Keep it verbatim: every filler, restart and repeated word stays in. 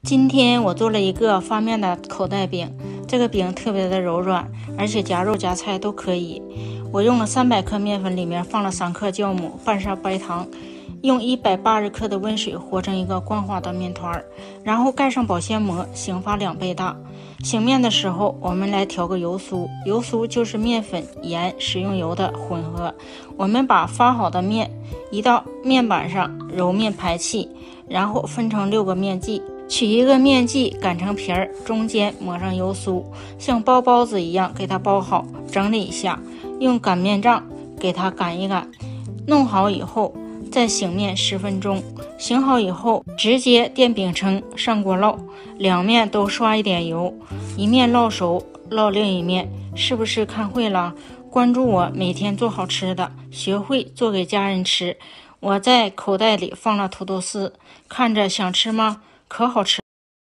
今天我做了一个发面的口袋饼，这个饼特别的柔软，而且夹肉夹菜都可以。我用了三百克面粉，里面放了三克酵母，半勺白糖，用一百八十克的温水和成一个光滑的面团，然后盖上保鲜膜，醒发两倍大。醒面的时候，我们来调个油酥，油酥就是面粉、盐、食用油的混合。我们把发好的面移到面板上，揉面排气，然后分成六个面剂。取一个面剂擀成皮儿，中间抹上油酥，像包包子一样给它包好，整理一下，用擀面杖给它擀一擀。弄好以后再醒面十分钟，醒好以后直接垫饼铛上锅烙，两面都刷一点油，一面烙熟，烙另一面。是不是看会了？关注我，每天做好吃的，学会做给家人吃。我在口袋里放了土豆丝，看着想吃吗？可好吃。